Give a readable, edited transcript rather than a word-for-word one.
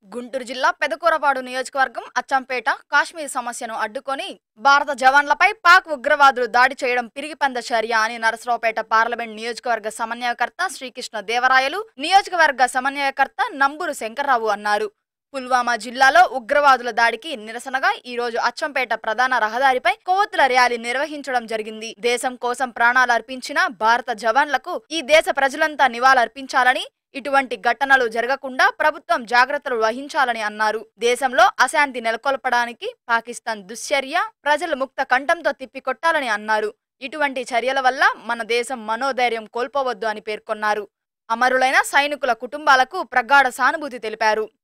గుంటూరు జిల్లా పెదకూరపాడు నియోజకవర్గం అచ్చంపేట కాశ్మీర్ సమస్యను అడ్డుకొని భారత జవాన్లపై పాక్ ఉగ్రవాదులు దాడి చేయడం పిరిగిపంద చర్య అని నరసరావుపేట పార్లమెంట్ నియోజకవర్గ సమన్వయకర్త శ్రీకృష్ణ దేవరాయలు, నియోజకవర్గ సమన్వయకర్త నంబూరు శంకర్రావు అన్నారు. పుల్వామా జిల్లాలో ఉగ్రవాదుల దాడికి నిరసనగా ఈ రోజు అచ్చంపేట ప్రధాన రహదారిపై కొవ్వొత్తుల ర్యాలీ నిర్వహించడం జరిగింది. దేశం కోసం ప్రాణాలర్పించిన భారత జవాన్లకు ఈ దేశ ప్రజలంతా నివాళులర్పించాలని, ఇటువంటి ఘటనలు జరగకుండా ప్రభుత్వం జాగ్రత్తలు వహించాలని అన్నారు. దేశంలో అశాంతి నెలకొల్పడానికి పాకిస్తాన్ దుశ్చర్య ప్రజలు ముక్త కంఠంతో తిప్పికొట్టాలని అన్నారు. ఇటువంటి చర్యల వల్ల మన దేశం మనోధైర్యం కోల్పోవద్దు అని పేర్కొన్నారు. అమరులైన సైనికుల కుటుంబాలకు ప్రగాఢ సానుభూతి తెలిపారు.